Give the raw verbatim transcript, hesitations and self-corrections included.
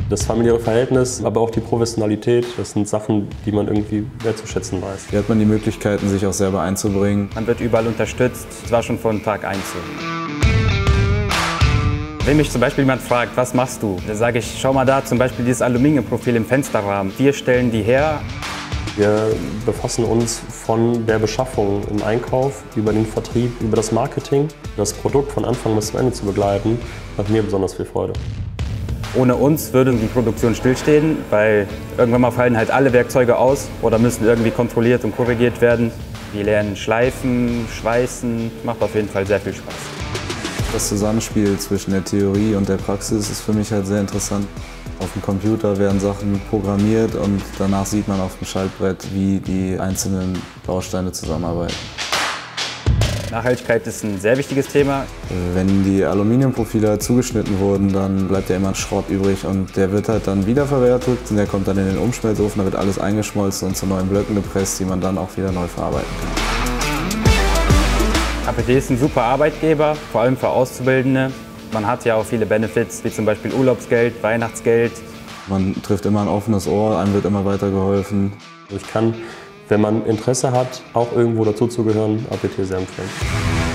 Das familiäre Verhältnis, aber auch die Professionalität, das sind Sachen, die man irgendwie wertzuschätzen weiß. Hier hat man die Möglichkeiten, sich auch selber einzubringen. Man wird überall unterstützt, das war schon von Tag eins so. Wenn mich zum Beispiel jemand fragt, was machst du? Dann sage ich, schau mal da, zum Beispiel dieses Aluminiumprofil im Fensterrahmen. Wir stellen die her. Wir befassen uns von der Beschaffung im Einkauf, über den Vertrieb, über das Marketing. Das Produkt von Anfang bis zum Ende zu begleiten, macht mir besonders viel Freude. Ohne uns würde die Produktion stillstehen, weil irgendwann mal fallen halt alle Werkzeuge aus oder müssen irgendwie kontrolliert und korrigiert werden. Wir lernen Schleifen, Schweißen, macht auf jeden Fall sehr viel Spaß. Das Zusammenspiel zwischen der Theorie und der Praxis ist für mich halt sehr interessant. Auf dem Computer werden Sachen programmiert und danach sieht man auf dem Schaltbrett, wie die einzelnen Bausteine zusammenarbeiten. Nachhaltigkeit ist ein sehr wichtiges Thema. Wenn die Aluminiumprofile zugeschnitten wurden, dann bleibt ja immer ein Schrott übrig und der wird halt dann wiederverwertet und der kommt dann in den Umschmelzofen, da wird alles eingeschmolzen und zu neuen Blöcken gepresst, die man dann auch wieder neu verarbeiten kann. A P T ist ein super Arbeitgeber, vor allem für Auszubildende. Man hat ja auch viele Benefits, wie zum Beispiel Urlaubsgeld, Weihnachtsgeld. Man trifft immer ein offenes Ohr, einem wird immer weiter geholfen. Ich kann, wenn man Interesse hat, auch irgendwo dazuzugehören, A P T sehr empfehlen.